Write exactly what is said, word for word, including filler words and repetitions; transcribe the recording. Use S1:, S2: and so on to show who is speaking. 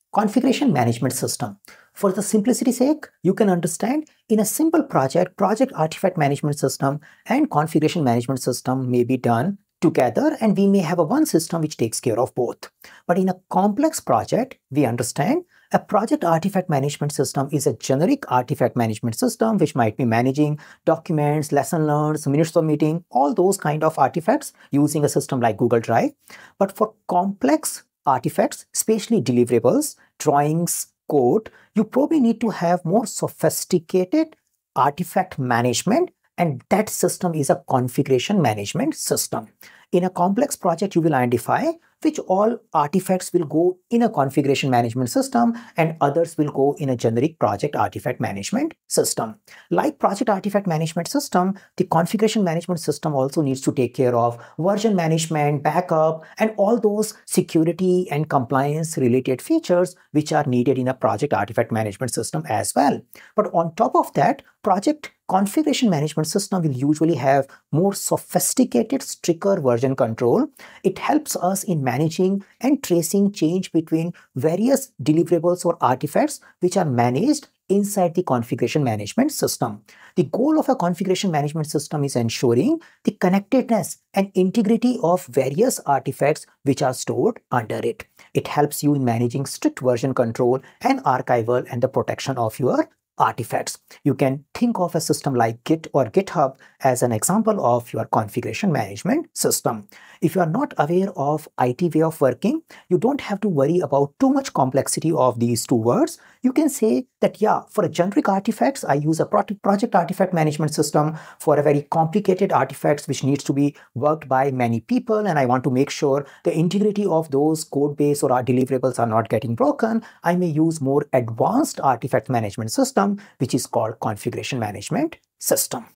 S1: Configuration management system. For the simplicity's sake, you can understand in a simple project, project artifact management system and configuration management system may be done together, and we may have a one system which takes care of both. But in a complex project, we understand a project artifact management system is a generic artifact management system which might be managing documents, lesson learned, minutes of meeting, all those kind of artifacts using a system like Google Drive. But for complex artifacts, especially deliverables, drawings, code, you probably need to have more sophisticated artifact management, and that system is a configuration management system. In a complex project, you will identify which all artifacts will go in a configuration management system and others will go in a generic project artifact management system. Like project artifact management system, the configuration management system also needs to take care of version management, backup, and all those security and compliance related features which are needed in a project artifact management system as well. But on top of that, project configuration management system will usually have more sophisticated, stricter version control. It helps us in managing and tracing change between various deliverables or artifacts which are managed inside the configuration management system. The goal of a configuration management system is ensuring the connectedness and integrity of various artifacts which are stored under it. It helps you in managing strict version control and archival and the protection of your artifacts. You can think of a system like Git or GitHub as an example of your configuration management system. If you are not aware of I T way of working, you don't have to worry about too much complexity of these two words. You can say that, yeah, for a generic artifacts, I use a project artifact management system. For a very complicated artifacts which needs to be worked by many people, and I want to make sure the integrity of those code base or our deliverables are not getting broken, I may use more advanced artifact management system, which is called configuration management system.